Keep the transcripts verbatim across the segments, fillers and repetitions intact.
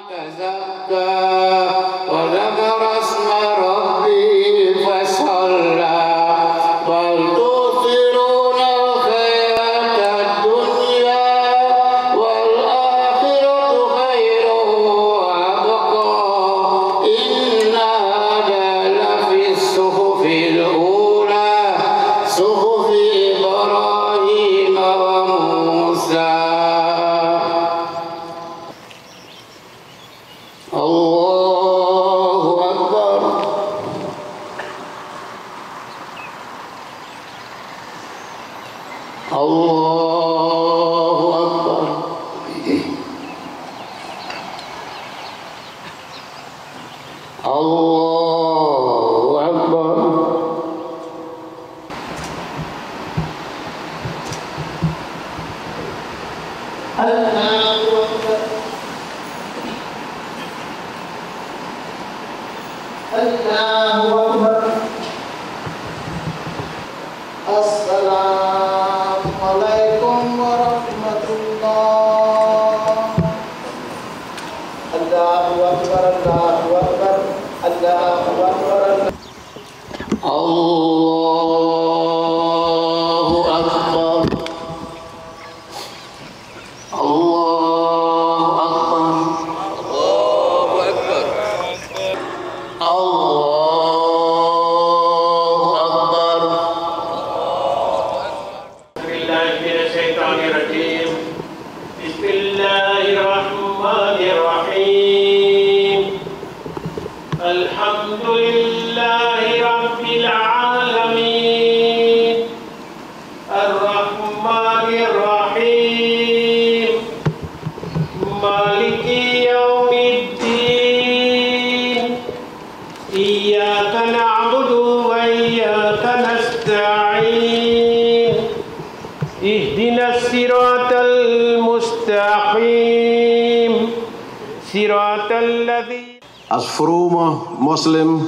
Als vrome moslim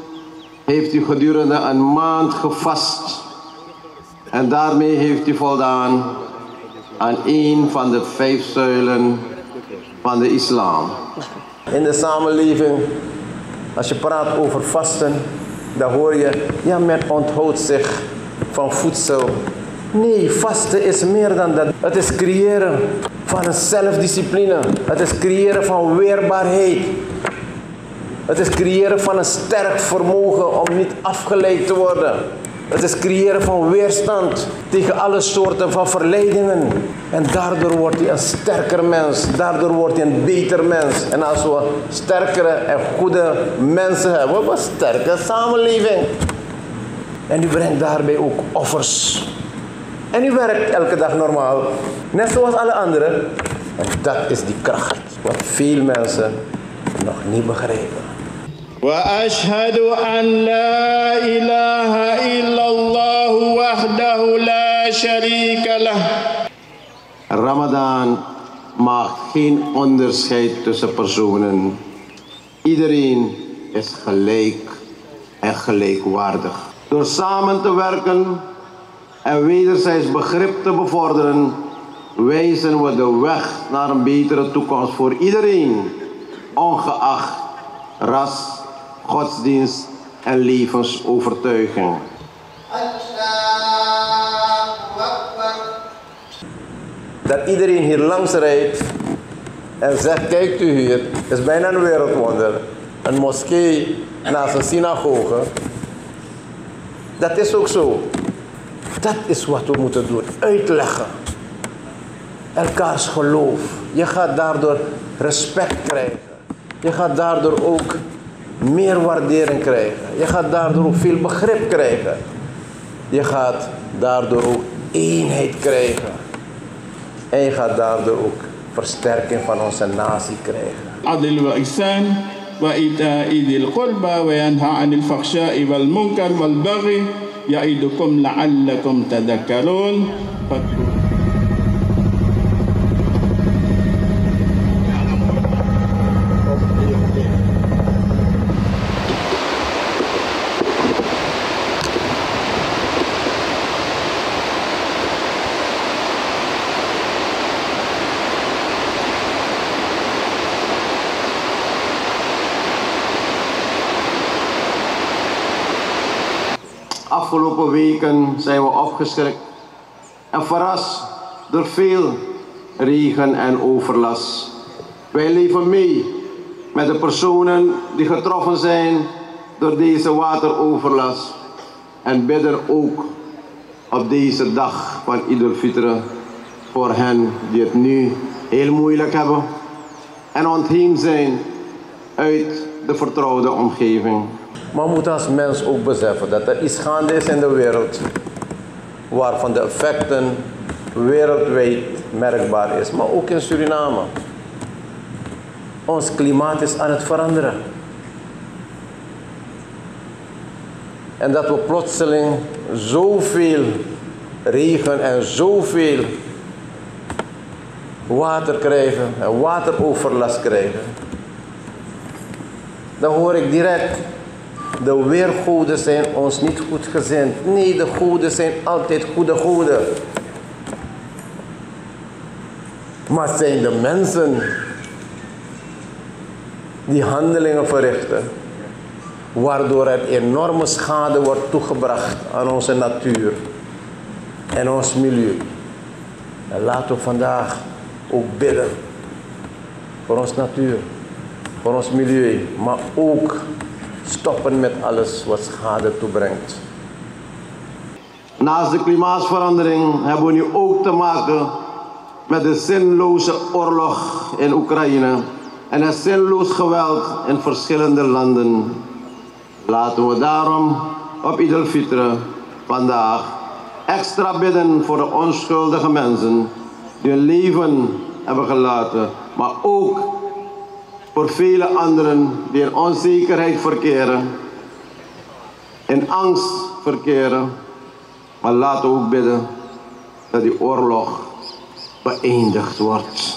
heeft u gedurende een maand gevast en daarmee heeft u voldaan aan een van de vijf zuilen van de islam. In de samenleving, als je praat over vasten, dan hoor je, ja, men onthoudt zich van voedsel. Nee, vasten is meer dan dat. Het is creëren van een zelfdiscipline. Het is creëren van weerbaarheid. Het is creëren van een sterk vermogen om niet afgeleid te worden. Het is creëren van weerstand tegen alle soorten van verleidingen. En daardoor wordt hij een sterker mens. Daardoor wordt hij een beter mens. En als we sterkere en goede mensen hebben, hebben we een sterke samenleving. En u brengt daarbij ook offers. En u werkt elke dag normaal, net zoals alle anderen. En dat is die kracht, wat veel mensen nog niet begrijpen. وأشهد أن لا إله إلا الله وحده لا شريك له. Ramadan maakt geen onderscheid tussen personen. Iedereen is gelijk en gelijkwaardig. Door samen te werken en wederzijds begrip te bevorderen, wijzen we de weg naar een betere toekomst voor iedereen, ongeacht ras, godsdienst en levensovertuiging. Dat iedereen hier langs rijdt en zegt, kijkt u hier, het is bijna een wereldwonder. Een moskee naast een synagoge. Dat is ook zo. Dat is wat we moeten doen. Uitleggen. Elkaars geloof. Je gaat daardoor respect krijgen. Je gaat daardoor ook meer waardering krijgen. Je gaat daardoor ook veel begrip krijgen. Je gaat daardoor ook eenheid krijgen. En je gaat daardoor ook versterking van onze natie krijgen. Adil wa ihsan wa ita'i dhil qurba wa yanha 'anil fahsya'i wal munkar wal baghi ya'idukum la'allakum tadhakkarun. afgelopen weken zijn we opgeschrikt en verrast door veel regen en overlast. Wij leven mee met de personen die getroffen zijn door deze wateroverlast en bidden ook op deze dag van Eid al-Fitr voor hen die het nu heel moeilijk hebben en ontheemd zijn uit de vertrouwde omgeving. Maar we moeten als mens ook beseffen dat er iets gaande is in de wereld waarvan de effecten wereldwijd merkbaar is, maar ook in Suriname. Ons klimaat is aan het veranderen. En dat we plotseling zoveel regen en zoveel water krijgen en wateroverlast krijgen. Dan hoor ik direct, de weergoden zijn ons niet goed gezind. Nee, de goden zijn altijd goede goden. Maar het zijn de mensen die handelingen verrichten, waardoor er enorme schade wordt toegebracht aan onze natuur en ons milieu. En laten we vandaag ook bidden voor ons natuur, voor ons milieu, maar ook stoppen met alles wat schade toebrengt. Naast de klimaatverandering hebben we nu ook te maken met de zinloze oorlog in Oekraïne en het zinloos geweld in verschillende landen. Laten we daarom op Eid al-Fitr vandaag extra bidden voor de onschuldige mensen die hun leven hebben gelaten, maar ook voor vele anderen die in onzekerheid verkeren, in angst verkeren. Maar laten we ook bidden dat die oorlog beëindigd wordt.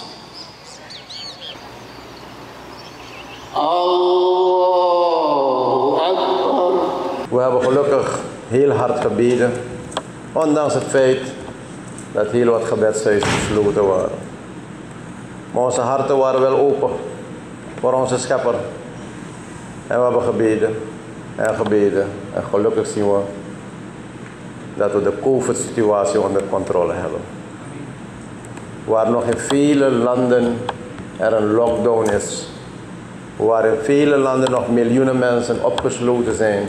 Allahu Akbar. We hebben gelukkig heel hard gebeden, ondanks het feit dat heel wat gebedshuizen gesloten waren. Maar onze harten waren wel open voor onze schepper. En we hebben gebeden en gebeden. En gelukkig zien we dat we de COVID-situatie onder controle hebben. Waar nog in vele landen er een lockdown is. Waar in vele landen nog miljoenen mensen opgesloten zijn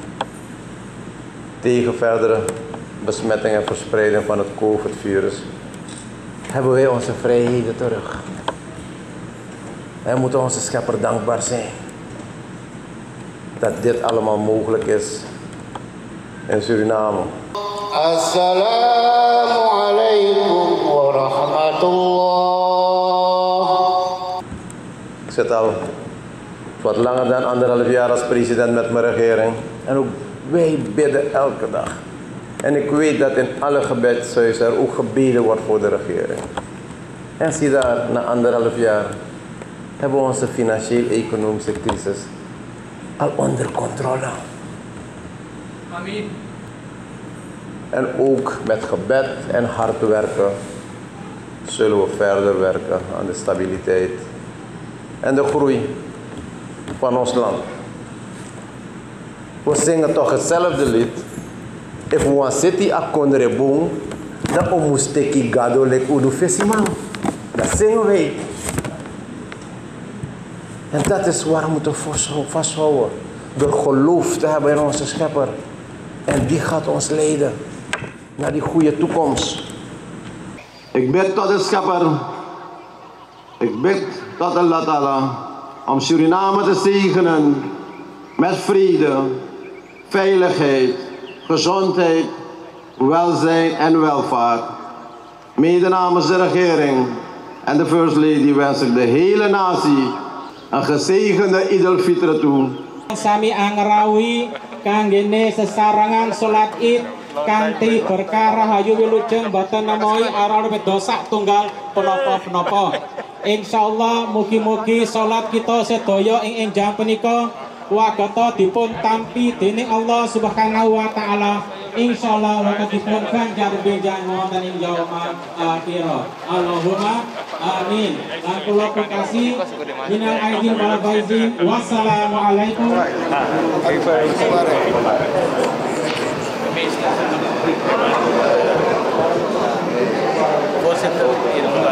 tegen verdere besmetting en verspreiding van het COVID-virus. Hebben wij onze vrijheden terug. En moeten onze schepper dankbaar zijn dat dit allemaal mogelijk is in Suriname. Assalamu alaikum wa rahmatullah. Ik zit al wat langer dan anderhalf jaar als president met mijn regering. En ook wij bidden elke dag. En ik weet dat in alle gebedshuizen er ook gebeden wordt voor de regering. En zie daar, na anderhalf jaar hebben we onze financieel-economische crisis al onder controle. Amen. En ook met gebed en hard werken zullen we verder werken aan de stabiliteit en de groei van ons land. We zingen toch hetzelfde lied. If we city a kondreboom, dan omusteki gado lek udu fesiman. Dat zingen wij. En dat is waar we moeten vasthouden. Door geloof te hebben in onze schepper. En die gaat ons leiden naar die goede toekomst. Ik bid tot de schepper. Ik bid tot Allah Ta'ala om Suriname te zegenen met vrede, veiligheid, gezondheid, welzijn en welvaart. Mede namens de regering en de First Lady wens ik de hele natie een gezegende Eid al-Fitr toe. Sami angerawi kanggene sesarangan salat Id kanthi berkah rahayu wilujeng boten namoi aral dosa tunggal punapa-punapa. Insyaallah mugi-mugi salat kita sedaya ing jam punika wagata dipun tampi dening Allah Subhanahu wa taala. Insyaallah wagata dipun ganjar benjang wonten ing yaumul akhir. Allahumma amin. Lan kula kasih minal aidin wal faizin. Wassalamualaikum. Voorzitter,